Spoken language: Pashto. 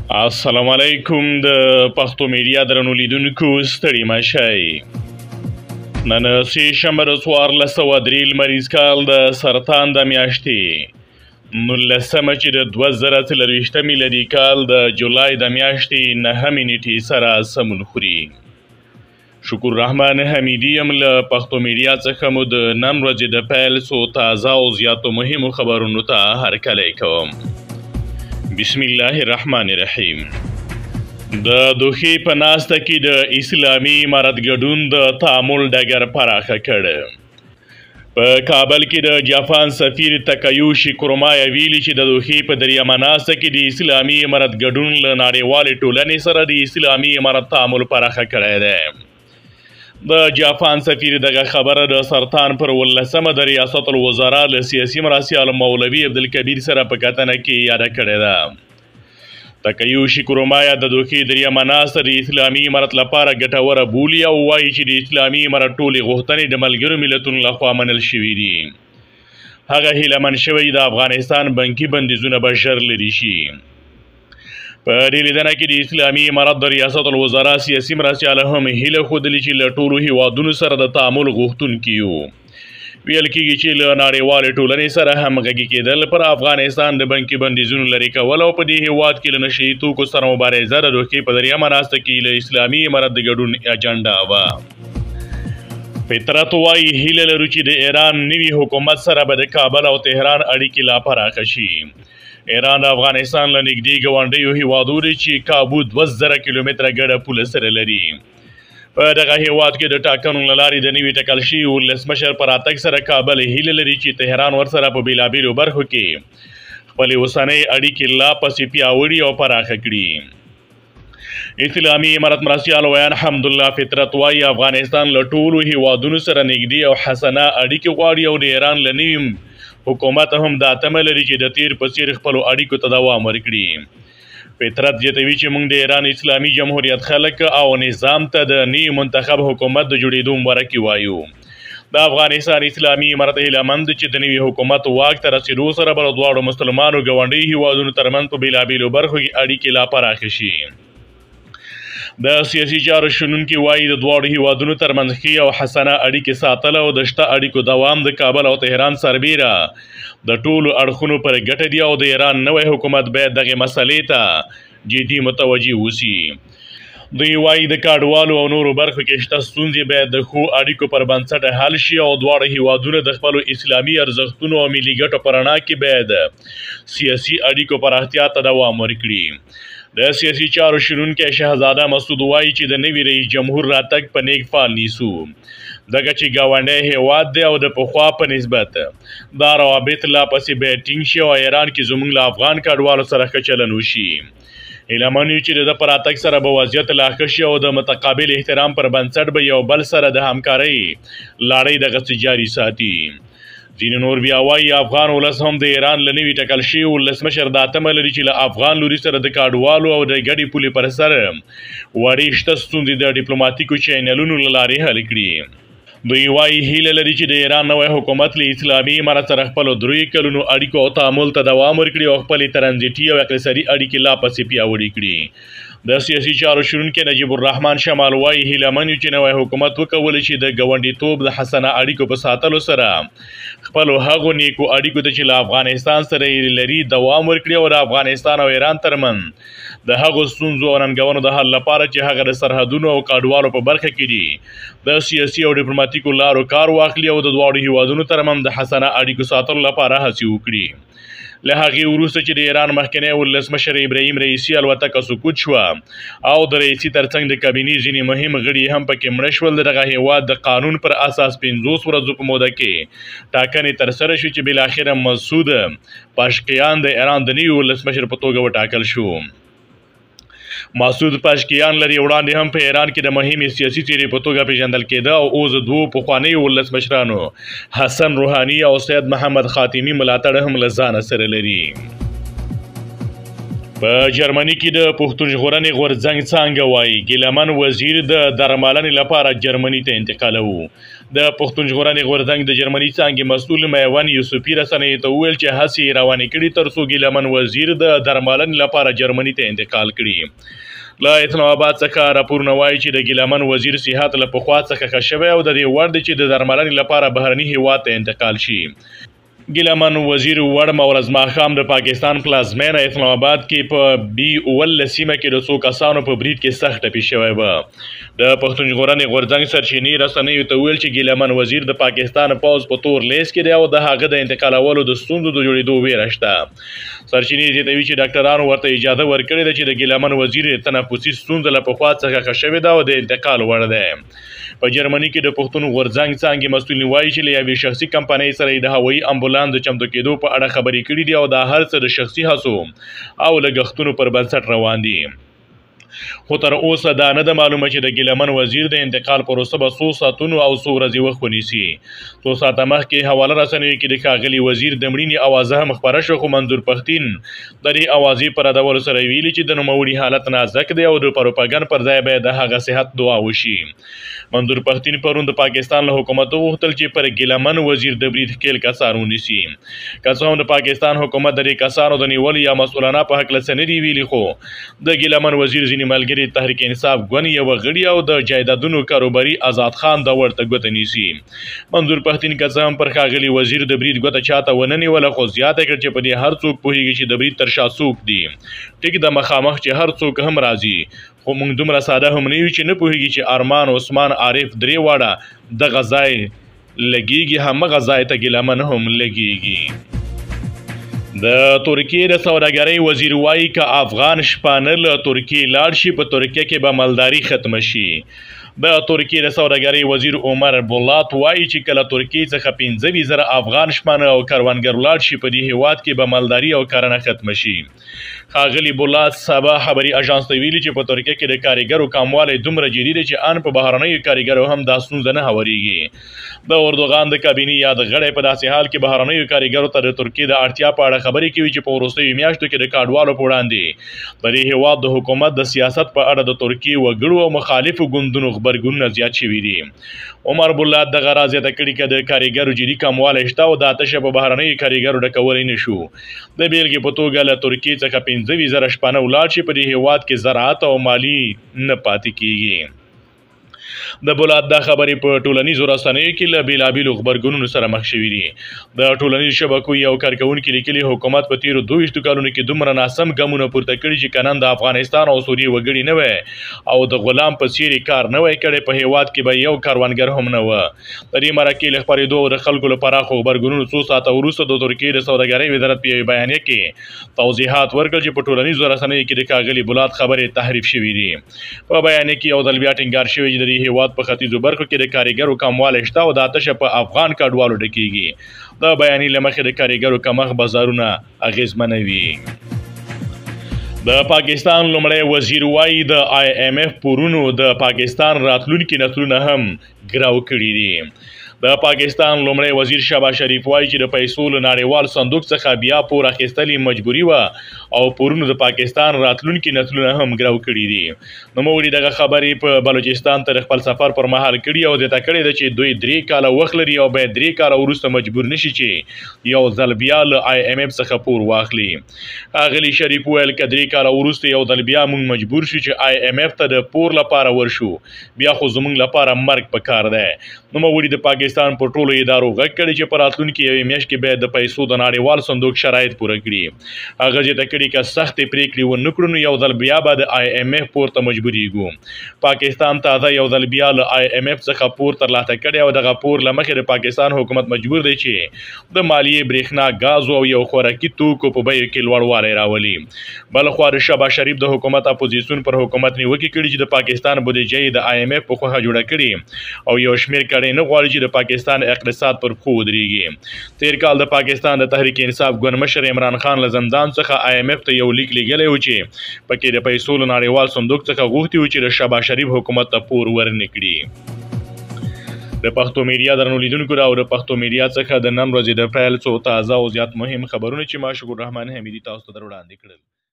السلام علیکم د پښتو میډیا درنو لیدونکو ستړي مه شئ. نن سه شنبه د 1403 لمریز کال د سرطان د میاشتې 19 چې د 2023 میلادي کال د جولای د میاشتې 9 نیټې سره سمون خوري. شکر رحمان حمیدی یم له پښتو میډیا څخه مو د نن ورځې د پیل څو تازه او زیاتو مهمو خبرونو ته هرکلی کوم. بسم الله الرحمن الرحیم. د دوحې په ناسته کې د اسلامي امارت ګډون د تعامل ډګر پراخه کړ. په کابل کې د جاپان سفیر تاکایوشي کرومایا ویلي چې د دوحې په دریمه ناسته کې د اسلامي امارت ګډون له نړیوالې ټولنې سره د اسلامي امارت تعامل پراخه کړی دی. د جاپان سفیر دغه خبره د سرطان پر 18مه د ریاست الوزرا له سیاسي مرستیال مولوي عبدالکبیر سره په کتنه کې یاده کړې ده. تاکایوشي کرومایا د دوحې دریمه ناسته د اسلامي امارت لپاره ګټوره بولي او وایي چې د اسلامي امارت ټولې غوښتنې د ملګرو ملتونو لخوا منل شوي دي. هغه هیله من شوی د افغانستان بانکي بندیزونه به ژر لرې شي. په دې لیدنه کې د اسلامي امارت د ریاست الوزرا سیاسي مرستیال هم هیله ښودلې چې له ټولو هیوادونو سره د تعامل غوښتونکي یو. ویل کېږي چې له نړیوالې ټولنې سره همغږي کېدل پر افغانستان د بانکي بندیزونو لرې کول او په دې هیواد کې له نشهیي توکو سره مبارزه د دوحې په دریمه ناسته کې له اسلامي امارت د ګډون اجنډا وه. فطرت وایي هیله لرو چې د ایران نوي حکومت سره به د کابل او تهران اړیکې لا پراخه شي. ایران د افغانستان له نږدې ګاونډیو هیوادونو دی چې کابو 2000 کیلومتره ګډه پوله سره لري. په دغه هیواد کې د ټاکنو له لارې د نوي ټاکل شوي ولسمشر په راتګ سره کابل هیله لري چې تهران ورسره په بېلابېلو برخو کې خپلې اوسنۍ اړیکې لا پسې پیاوړي او پراخه کړي. اسلامي امارت مرستیال ویان حمدالله فطرت وایي افغانستان له ټولو هیوادونو سره نږدې او حسنه اړیکې غواړي او د ایران له نوي حکومت هم دا تمه لري چې د تیر په څیر خپلو اړیکو ته دوام ورکړي. فطرت زیاتوي چې موږ د ایران اسلامي جمهوریت خلک او نظام ته د نوي منتخب حکومت د جوړېدو مبارکي وایو. د افغانستان اسلامي امارت هیلهمند چې د نوي حکومت واک ته رسېدو سره به د دواړو مسلمانو ګاونډیو هیوادونو ترمنځ په بېلابېلو برخو کې اړیکې لا پراخې شي. د سیاسي چارو شنونکي وایي د دواړو هیوادونو ترمنځ ښې او حسنه اړیکې ساتل او د شته اړیکو دوام د کابل او تهران سربیره د ټولو اړخونو پر ګټه دي او د ایران نوی حکومت باید دغې مسلې ته جدي متوجه اوسي. دوی وایي د کډوالو او نورو برخو کې شته ستونزې باید د ښو اړیکو پر بنسټ حل شي او دواړه هیوادونه د خپلو اسلامي ارزښتونو او ملي ګټو په رڼا کې باید سیاسي اړیکو پراختیا ته دوام ورکړي. د سیاسي چارو شنونکی شهزاده مسعود وایي چې د نوي رئیس جمهور راتګ په نیک فال نیسو ځکه چې ګاونډی هیواد دی او د پخوا په نسبت دا روابط لا پسې باید ټینګ شي او ایران کې زموږ له افغان کډوالو سره ښه چلن وشي. هیلهمن یو چې د ده په راتګ سره به وضعیت لا ښه شي او د متقابل احترام پر بنسټ به یو بل سره د همکارۍ لړۍ دغسې جاري ساتي. ځینې نور بیا وایي افغان ولس هم د ایران له نوي ټاکل شوي ولسمشر دا تمه لري چې له افغان لوري سره د کډوالو او د ګډې پولې پر سر وړې شته ستونزې د ډیپلوماتیکو چینلونو له لارې حل کړي. دوی وایي هیله لري چې د ایران نوی حکومت له اسلامي امارت سره خپلو 3 کلونو اړیکو او تعامل ته دوام ورکړي او خپلې ترانزیټي او اقتصادي اړیکې لا پسې پیاوړې کړي. د سیاسي چارو شنونکی نجیب الرحمن شمال وایي هیلهمن یو چې نوی حکومت وکولی شي د ګاونډیتوب د حسنه اړیکو په ساتلو سره خپلو هغو نیکو اړیکو ته چې له افغانستان سره یې لري دوام ورکړي او د افغانستان او ایران ترمنځ د هغو ستونزو او ننګونو د حل لپاره چې هغه د سرحدونو او کډوالو په برخه کې دي د سیاسي او ډیپلوماتیکو لارو کار واخلي او د دواړو هیوادونو ترمنځ د حسنه اړیکو ساتلو لپاره هڅې وکړي. له هغې وروسته چې د ایران مخکنی ولسمشر ابراهیم رئیسي الوتکه سقوط شوه او د رئیسي ترڅنګ د کابینې ځینې مهم غړي هم پکې مړه شول، د دغه هیواد د قانون پر اساس 50 ورځو په موده کې ټاکنې ترسره شوې چې بالاخره مسعود پاشکیان د ایران د نوي ولسمشر په توګه وټاکل شو. مسعود پاشکیان لري وړاندې هم په ایران کې د مهمې سیاسي څېرې په توګه پیژندل کېده او اوس د 2 پخوانیو ولسمشرانو حسن روحاني او سید محمد خاتمي ملاتړ هم له ځانه سره لري. په جرمني کې د پښتون ژغورنې غورځنګ څانګه وایي ګیلهمن وزیر د درملنې لپاره جرمني ته انتقالوو. د پښتون ژغورنې غورځنګ د جرمني څانګې مسؤل میوند یوسفي رسنیو ته وویل چې هڅې روانې کړي تر څو ګیلمن وزیر د درملنې لپاره جرمني ته انتقال کړي. له اسلام آباد څخه راپورونه وایي چې د ګیلمن وزیر صحت له پخوا څخه ښه شوی او د دې وړ دی چې د درملنې لپاره بهرني هیواد ته انتقال شي. ګیلمن وزیر وړمه ورځ ماښام د پاکستان پلازمینه اسلام آباد کې په B19 سیمه کې د څو کسانو په برید کې سخت ټپي شوی و. د پښتون ژغورنې غورځنګ سرچینې رسنیو ته ویل چې ګیلمن وزیر د پاکستان پوځ په تور لیست کې دی او د هغه د انتقالولو د ستونزو د جوړېدو ویره شته. سرچینې زیاتوي چې ډاکټرانو ورته اجازه ورکړې ده چې د ګیلمن وزیر تنفسي ستونزه له پخوا څخه ښه شوې ده او د انتقال وړ دی. په جرمني کې د پښتون غورځنګ څانګې مسؤلین وایي چې له یوې شخصي کمپنۍ سره یې د هوایي امبولانس د چمتو کېدو په اړه خبرې کړي دي او دا هر څه د شخصي هڅو او لګښتونو پر بنسټ روان دي. خو تر اوسه دا نه ده معلومه چې د ګیلمن وزیر د انتقال پروسه به څو ساعتونو او څو ورځې وخت ونیسي. څو ساعته مخکې حواله رسنیو کې د ښاغلي وزیر د مړینې اوازه هم خپره شوه، خو منظور پښتین د دې اوازې په ردولو سره ویلي چې د نوموړي حالت نازک دی او د پروپاګند پر ځای باید د هغه صحت دعا وشي. منظور پښتین پرون د پاکستان له حکومت وغوښتل چې پر ګیلمن وزیر د برید ښکېل کسان ونیسي. که څه هم د پاکستان حکومت د دې کسانو د نیولو یا مسؤلانه په هکله څه نه دي ویلي، خو د ګیلمن وزیر ځینې ملګري تحریک انصاف ګوند یوه غړي او د جایدادونو کاروباري آزاد خان دا ورته ګوته نیسي. منظور پښتین که څه هم پر ښاغلي وزیر د برید ګوته چاته ونه نیوله، خو زیاته کړه چې په دې هر څوک پوهېږي چې د برید تر شا څوک دي. ټیک د مخامخ چې هر څوک هم راځي، خو موږ دومره ساده هم نه یو چې نه پوهېږي چې ارمان عثمان عارف درې واړه دغه ځای لګېږي، همغه ځای ته ګیلمن هم لګېږي. د ترکیې د سوداګرۍ وزیر وایي که افغان شپانه له ترکیې لاړ شي په ترکیه کې به مالداري ختمه شي. د ترکیې د سوداګرۍ وزیر عمر بولات وایي چې کله ترکیې څخه 15,000 افغان شپانه او کروندګر لاړ شي په دې هیواد کې به مالداري او کرنه ختمه شي. ښاغلي بولات سبا خبري اژانس ته ویلي چې په ترکیه کې د کارګرو کموالی دومره جدي دی چې ان په بهرنیو کارګرو هم دا ستونزه نه هوارېږي. د اردوغان د کابینې یاد غړی په داسې حال کې بهرنیو کارګرو ته د ترکیې د اړتیا په اړه خبرې کوي چې په وروستیو میاشتو کې د کډوالو په وړاندې د دې هیواد د حکومت د سیاست په اړه د ترکیې وګړو او مخالفو ګوندونو غبرګونونه زیات شوي دي. عمر بولات دغه راز زیاته کړي که د کارګرو جدي کموالی شته او دا تشه په بهرنیو کارګرو ډکولی نه شو. د بېلګې په توګه له ترکیې څخه 15,000 شپانه ولاړ شي په دې هیواد کې زراعت او مالي نه پاتې کیږي. د بولات دا خبرې په ټولنیزو رسنیو کې له بېلابېلو غبرګونونو سره مخ شوي دي. د ټولنیزو شبکو یو کارکوونکي لیکلي حکومت په تېرو 22 کلونو کې دومره ناسم ګامونه پورته کړي چې که نن د افغانستان او سوریې وګړي نه وی او د غلام په څېر کار نه وی کړی، په هیواد کې به یو کروندګر هم نه و. د دې مرکې له خپرېدو او د خلکو له پراخو غبرګونونو څو ساعته وروسته د ترکیې د سوداګرۍ وزارت په یوې بیانیه کې توضیحات ورکړل چې په ټولنیزو رسنیو کې د ښاغلي بولات خبرې تحریف شوي دي. په بیانیه کې یو ځل بیا ټینګار شوی چې د دې هیواد په ختیځو برخو کې د کارګرو کموالی شته او دا تشه په افغان کډوالو ډکېږي. د بیانیې له مخې د کارګرو کمښت بازارونه اغېزمنوي. د پاکستان لومړی وزیر وایي د IMF پورونو د پاکستان راتلونکي نسلونه هم ګراو کړي دي. د پاکستان لومړی وزیر شهباز شریف وایي چې د پیسو له نړیوال صندوق څخه بیا پور اخیستل مجبوري وه او پورونو د پاکستان راتلونکي نسلونه هم ګراو کړي دي. نوموړي دغه خبرې په بلوچستان تر خپل سفر پر مهال کړي او زیاته کړې ده چې دوی 3 کاله وخت لري او باید 3 کاله وروسته مجبور نشي چې یو ځل بیا له IMF څخه پور واخلي. ښاغلي شریف ویل که 3 کاله وروسته یو ځل بیا موږ مجبور شو چې IMF ته د پور لپاره ورشو، بیا خو زموږ لپاره مرګ پکار دی. نوموړي د پاکستان په ټولو ادارو غږ کړی چې په راتلونکي یوې میاشت کې باید د پیسو د نړیوال صندوق شرایط پوره کړي. هغه زیاته کړي که سختې پرېکړې ونه کړو نو یو ځل بیا به د IMF پور ته مجبورېږو. پاکستان تازه یو ځل بیا له IMF څخه پور ترلاسه کړی او دغه پور له مخې د پاکستان حکومت مجبور دی چې د مالیې، برېښنا، ګازو او یو خوراکي توکو په بیو کې لوړوالی راولي. بلخوا د شهباز شریف د حکومت اپوزیسیون پر حکومت نیوکې کړي چې د پاکستان بودیجه یې د IMF په خوښه جوړه کړي او یو شمېر کړۍ نه غواړي چې د پاکستان اقتصاد پر پښو ودرېږي. تېر کال د پاکستان د تحریک انصاف ګوند مشر عمران خان له زندان څخه IMF ته یو لیک لیږلی و چې پکې د پیسو له نړیوال صندوق څخه غوښتي و چې د شهباز شریف حکومت ته پور ورنه کړي. د پښتو میډیا درنو لیدونکو او د پښتو میډیا څخه د نن ورځې د پیل څو تازه او زیات مهم خبرونه چې ما شکر رحمان حمیدي تاسو ته در وړاندې کړل.